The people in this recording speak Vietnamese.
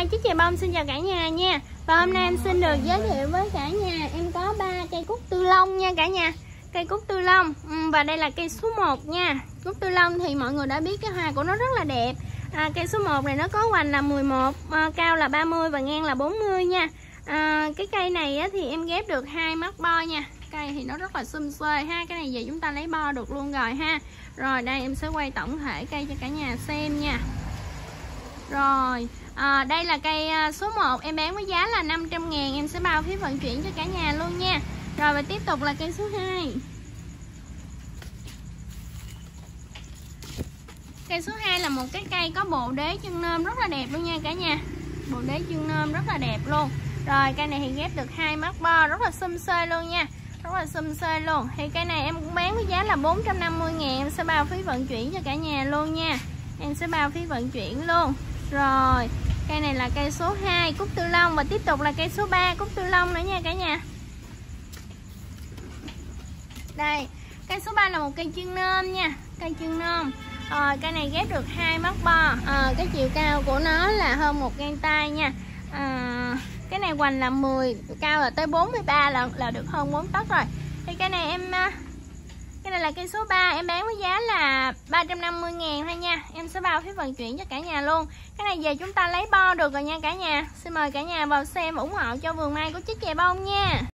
Mai Chiếc Chè Bông xin chào cả nhà nha. Và hôm nay em xin được giới thiệu với cả nhà em có 3 cây cúc tư lông nha cả nhà. Cây cúc tư lông và đây là cây số 1 nha. Cúc tư lông thì mọi người đã biết cái hoa của nó rất là đẹp. Cây số 1 này nó có hoành là 11, cao là 30 và ngang là 40 nha. Cái cây này á, thì em ghép được 2 mắt bo nha. Cây thì nó rất là xum xuê ha. Cái này về chúng ta lấy bo được luôn rồi ha. Rồi đây em sẽ quay tổng thể cây cho cả nhà xem nha. Rồi đây là cây số 1 em bán với giá là 500.000, em sẽ bao phí vận chuyển cho cả nhà luôn nha. Rồi và tiếp tục là cây số 2. Cây số 2 là một cái cây có bộ đế chân nôm rất là đẹp luôn nha cả nhà. Bộ đế chân nôm rất là đẹp luôn. Rồi cây này thì ghép được 2 mắt bo rất là xum xuê luôn nha. Rất là xum xuê luôn. Thì cây này em cũng bán với giá là 450.000, em sẽ bao phí vận chuyển cho cả nhà luôn nha. Em sẽ bao phí vận chuyển luôn. Rồi cây này là cây số 2 cúc tư lông. Và tiếp tục là cây số 3 cúc tư lông nữa nha cả nhà. Đây cây số 3 là một cây chân nôm nha. Cây chân nôm. Cây này ghép được 2 mắt bo. Cái chiều cao của nó là hơn 1 gang tay nha. Cái này hoành là 10, cao là tới 43 là được hơn 4 tấc rồi. Thì cái này cái này là cây số 3 em bán với giá là 350.000 thôi nha. Em sẽ bao phí vận chuyển cho cả nhà luôn. Cái này về chúng ta lấy bo được rồi nha cả nhà. Xin mời cả nhà vào xem ủng hộ cho vườn mai của Chiếc Chè Bông nha.